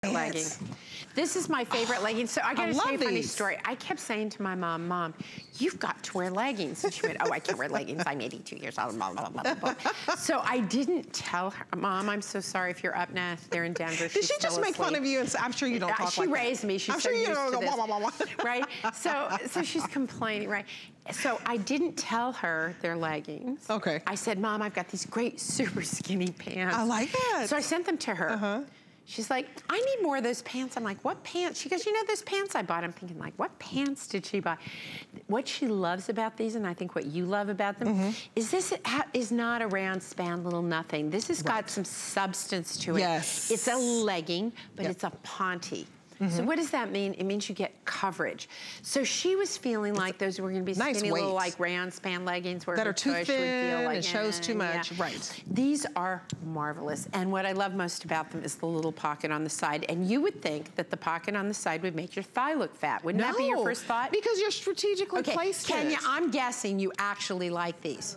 legging. This is my favorite legging. So I gotta tell you a funny story. I kept saying to my mom, Mom, you've got to wear leggings. And she went, oh, I can't wear leggings. I'm 82 years old, blah, blah, blah, blah. So I didn't tell her, Mom, I'm so sorry if you're up now. They're in Denver. Did she just make fun of you? And say, I'm sure you don't talk like that. She raised me. She's so used to this, right? So she's complaining, right? So I didn't tell her they're leggings. Okay. I said, Mom, I've got these great super skinny pants. I like that. So I sent them to her. She's like, I need more of those pants. I'm like, what pants? She goes, you know those pants I bought? I'm thinking like, what pants did she buy? What she loves about these, and I think what you love about them, is this is not a round span little nothing. This has got some substance to it. Yes. It's a legging, but it's a ponte. So what does that mean? It means you get coverage. So she was feeling like those were going to be skinny little like round span leggings where that are too thin like, and shows too much. Right. These are marvelous. And what I love most about them is the little pocket on the side. And you would think that the pocket on the side would make your thigh look fat. Wouldn't that be your first thought? Because you're strategically placed. Kenya, I'm guessing you actually like these.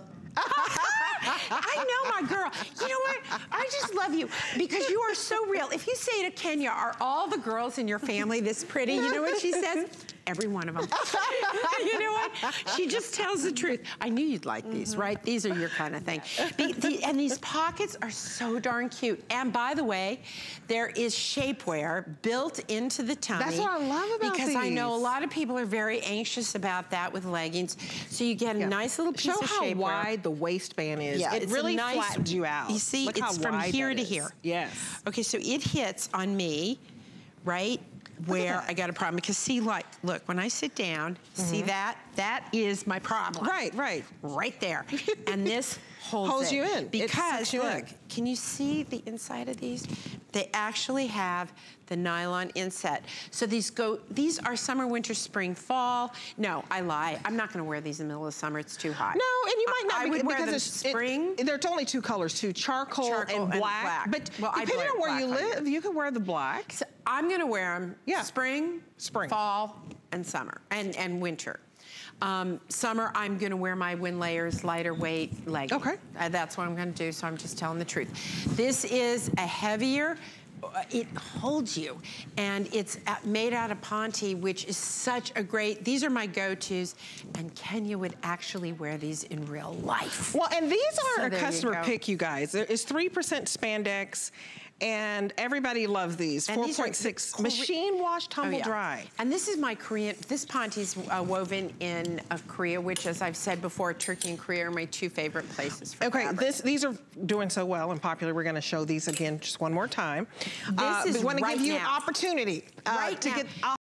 I know my girl. You know what? I just love you because you are so real. If you say to Kenya, are all the girls in your family this pretty? You know what she says? Every one of them. You know what? She just tells the truth. I knew you'd like these, right? These are your kind of thing. And these pockets are so darn cute. And by the way, there is shapewear built into the tummy. That's what I love about these. Because I know a lot of people are very anxious about that with leggings. So you get a nice little piece of shapewear. Show how wide the waistband is. Yeah, it really flattens you out. You see, look it's from here to here. Yes. Okay, so it hits on me, right? Where I got a problem. Because see, like, look, when I sit down, see that? That is my problem. Right, right. Right there. And this holds you in. Because, look, can you see the inside of these? They actually have the nylon inset. So these are summer, winter, spring, fall. No, I lie. I'm not gonna wear these in the middle of summer. It's too hot. No, and you might not. I would wear them spring. There's only two colors too, charcoal and black. But depending on where you live, you can wear the black. So I'm gonna wear them spring, fall, and summer, and winter. Summer, I'm gonna wear my Win Layers lighter weight legging. Okay. That's what I'm gonna do, so I'm just telling the truth. This is a heavier, it holds you, and it's made out of ponte, which is such a great, these are my go-tos, and Kenya would actually wear these in real life. Well, and these are a customer pick, you guys. There is 3% spandex, and everybody loves these. 4.6 machine wash, tumble dry. And this is my Korean, this ponte is woven in Korea, which, as I've said before, Turkey and Korea are my two favorite places for fabric. These are doing so well and popular. We're gonna show these again just one more time. This is we wanna give you an opportunity to get